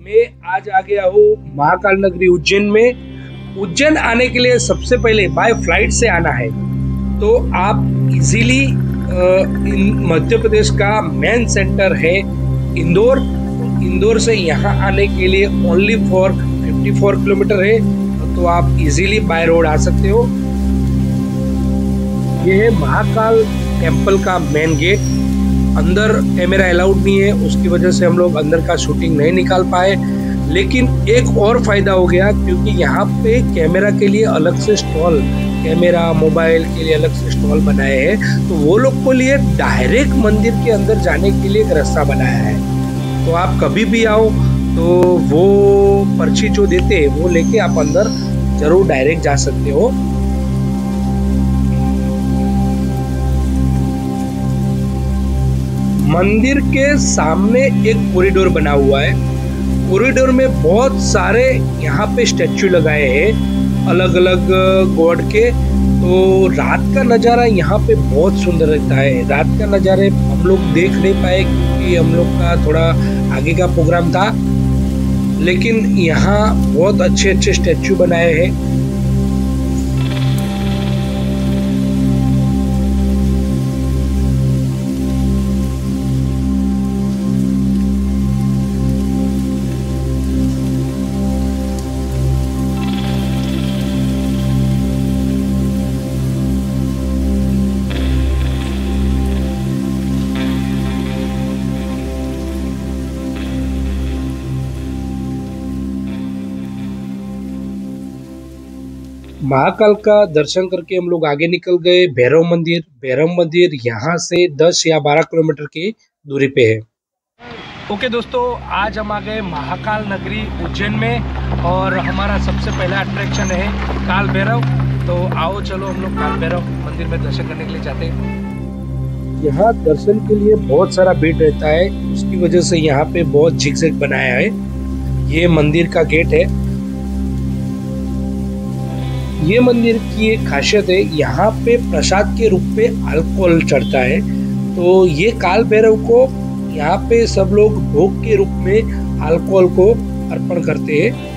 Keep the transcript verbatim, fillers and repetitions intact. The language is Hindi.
मैं आज आ गया हूँ महाकाल नगरी उज्जैन में। उज्जैन आने के लिए सबसे पहले बाय फ्लाइट से आना है, तो आप इजीली मध्य प्रदेश का मेन सेंटर है इंदौर। इंदौर से यहाँ आने के लिए ओनली फॉर चौवन किलोमीटर है, तो आप इजीली बाय रोड आ सकते हो। ये है महाकाल टेम्पल का मेन गेट। अंदर कैमरा अलाउड नहीं है, उसकी वजह से हम लोग अंदर का शूटिंग नहीं निकाल पाए। लेकिन एक और फायदा हो गया, क्योंकि यहाँ पे कैमरा के लिए अलग से स्टॉल, कैमरा मोबाइल के लिए अलग से स्टॉल बनाए हैं, तो वो लोग को लिए डायरेक्ट मंदिर के अंदर जाने के लिए एक रास्ता बनाया है। तो आप कभी भी आओ तो वो पर्ची जो देते हैं वो लेके आप अंदर जरूर डायरेक्ट जा सकते हो। मंदिर के सामने एक कॉरिडोर बना हुआ है। कॉरिडोर में बहुत सारे यहाँ पे स्टैचू लगाए हैं अलग अलग गॉड के। तो रात का नज़ारा यहाँ पे बहुत सुंदर रहता है। रात का नज़ारे हम लोग देख नहीं पाए क्योंकि हम लोग का थोड़ा आगे का प्रोग्राम था, लेकिन यहाँ बहुत अच्छे अच्छे स्टैचू बनाए हैं। महाकाल का दर्शन करके हम लोग आगे निकल गए भैरव मंदिर। भैरव मंदिर यहाँ से दस या बारह किलोमीटर की दूरी पे है। ओके दोस्तों, आज हम आ गए महाकाल नगरी उज्जैन में और हमारा सबसे पहला अट्रैक्शन है काल भैरव। तो आओ चलो हम लोग काल भैरव मंदिर में दर्शन करने के लिए जाते हैं। यहाँ दर्शन के लिए बहुत सारा भीड़ रहता है, उसकी वजह से यहाँ पे बहुत झिकझक बनाया है। ये मंदिर का गेट है। ये मंदिर की एक खासियत है, यहाँ पे प्रसाद के रूप में अल्कोहल चढ़ता है। तो ये काल भैरव को यहाँ पे सब लोग भोग के रूप में अल्कोहल को अर्पण करते हैं।